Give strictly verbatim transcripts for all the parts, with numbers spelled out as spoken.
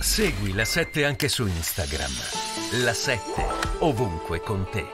Segui La sette anche su Instagram. La sette, ovunque con te.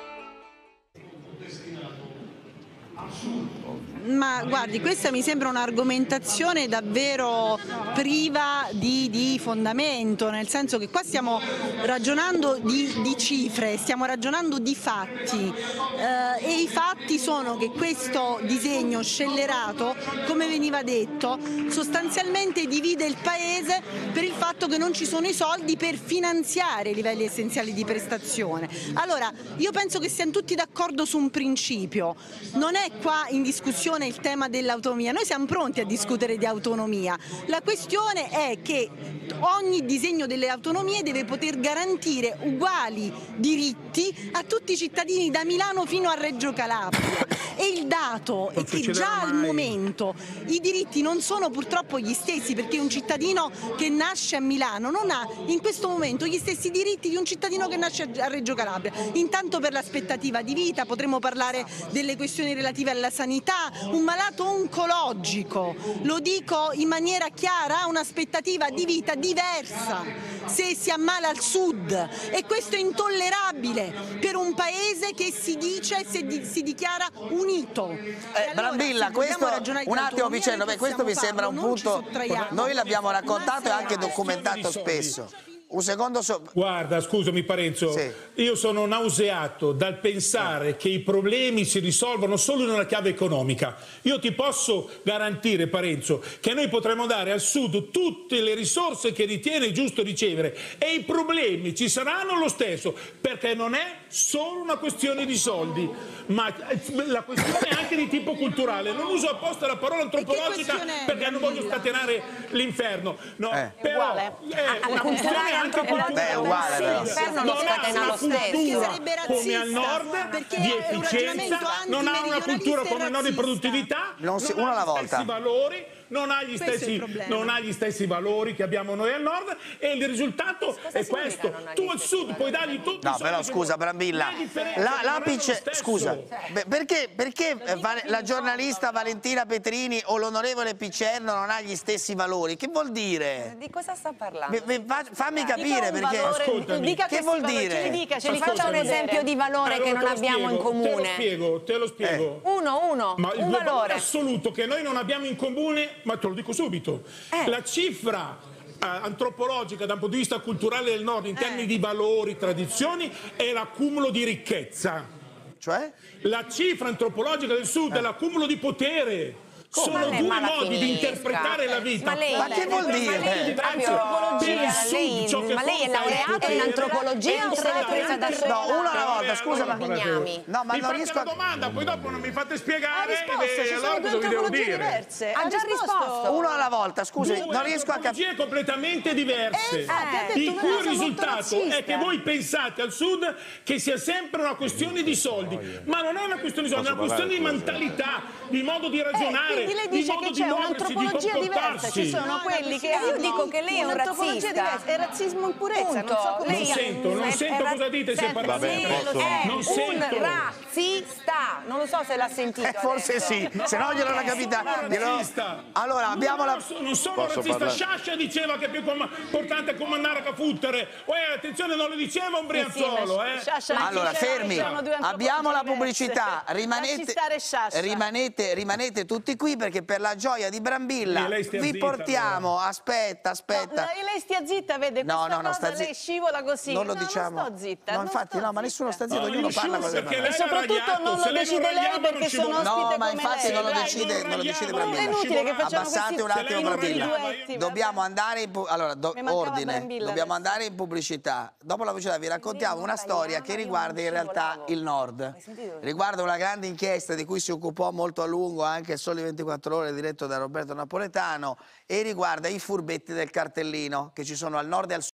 Ma guardi, questa mi sembra un'argomentazione davvero priva di, di fondamento, nel senso che qua stiamo ragionando di, di cifre, stiamo ragionando di fatti eh, e i fatti sono che questo disegno scellerato, come veniva detto, sostanzialmente divide il paese per il fatto che non ci sono i soldi per finanziare i livelli essenziali di prestazione. Allora, io penso che siamo tutti d'accordo su un principio, non è qua in discussione il tema dell'autonomia, noi siamo pronti a discutere di autonomia, la questione è che ogni disegno delle autonomie deve poter garantire uguali diritti a tutti i cittadini da Milano fino a Reggio Calabria e il dato è che già al momento i diritti non sono purtroppo gli stessi, perché un cittadino che nasce a Milano non ha in questo momento gli stessi diritti di un cittadino che nasce a Reggio Calabria, intanto per l'aspettativa di vita, potremo parlare delle questioni relative alla sanità. Un malato oncologico, lo dico in maniera chiara, ha un'aspettativa di vita diversa se si ammala al sud e questo è intollerabile per un paese che si dice, si, si dichiara unito. Eh, allora, Brambilla, questo un attimo Picerno, beh, questo mi sembra un punto, noi l'abbiamo raccontato e anche documentato spesso. Un secondo so... Guarda, scusami Parenzo, sì. Io sono nauseato dal pensare eh. che i problemi si risolvono solo in una chiave economica. Io ti posso garantire, Parenzo, che noi potremo dare al Sud tutte le risorse che ritiene giusto ricevere e i problemi ci saranno lo stesso, perché non è solo una questione di soldi, ma la questione è anche di tipo culturale. Non uso apposta la parola antropologica perché non voglio scatenare l'inferno. No, eh. però è una questione anche culturale. Beh, è uguale, però. L'inferno lo scatena lo stesso. Come al nord di efficienza, non ha una cultura come al nord di produttività, non si, uno alla volta. Valori, non ha, gli stessi, non ha gli stessi valori che abbiamo noi al nord e il risultato è questo. Tu al sud puoi dargli tutti i No, però scusa Brambilla, la, l'apice, scusa, perché, perché la giornalista Valentina Petrini o l'onorevole Picerno non ha gli stessi valori? Che vuol dire? Di cosa sta parlando? Fammi capire perché, ascoltami, che vuol dire? Ce li dica, ce li faccia un esempio di valore allora, che non abbiamo spiego, in comune. Te lo spiego, te lo spiego. Eh. Uno, uno, Ma un il valore assoluto che noi non abbiamo in comune, ma te lo dico subito, eh. la cifra eh, antropologica dal punto di vista culturale del nord in eh. termini di valori, tradizioni, è l'accumulo di ricchezza. Cioè? La cifra antropologica del sud eh. è l'accumulo di potere. Sono due modi di interpretare la vita. Ma, lei, ma che vuol dire? Ma lei, lei, ma lei è laureato in antropologia o se l'è presa da sola? No, una alla volta, scusa, ma no, ma mi non riesco a... una domanda, poi dopo non mi fate spiegare risposto, ci sono due antropologie diverse. Ha già risposto. Uno alla volta, scusi, due non riesco a capire. completamente diverse. Eh, il cui risultato è che voi pensate al sud che sia sempre una questione di soldi, ma non è una questione di soldi, è una questione di mentalità, di modo di ragionare. Quindi lei dice che c'è un'antropologia diversa, ci sono quelli che io dico che lei è un razzista, è razzismo in purezza, non so come non sento, non sento cosa dite se parlate. È non sento. un razzista, non lo so se l'ha sentito. Eh, forse sì, se no glielo capita. Allora abbiamo la. Non sono razzista, Sciascia diceva che è più importante comandare che fottere. Eh, attenzione, non lo diceva un Brianzolo, eh. Allora, fermi, abbiamo la pubblicità, rimanete, rimanete, rimanete tutti qui perché per la gioia di Brambilla vi zitta, portiamo, allora. aspetta, aspetta. No, lei stia zitta, vede, no, questa no, no, cosa sta lei scivola così. Non lo no, diciamo. Non sto zitta. No, non infatti, sto no, ma nessuno sta zitto, no, ognuno parla con E soprattutto non lo decide lei perché sono ospite come lei. No, ma infatti non lo decide, non lo decide Brambilla. È inutile che facciamo Abbassate un attimo Brambilla. duetti, Dobbiamo andare in allora, do, ordine, dobbiamo andare in pubblicità. Dopo la pubblicità vi raccontiamo una storia che riguarda in realtà il nord. Riguarda una grande inchiesta di cui si occupò molto a lungo anche il Sole ventiquattro Ore diretto da Roberto Napoletano e riguarda i furbetti del cartellino che ci sono al nord e al sud.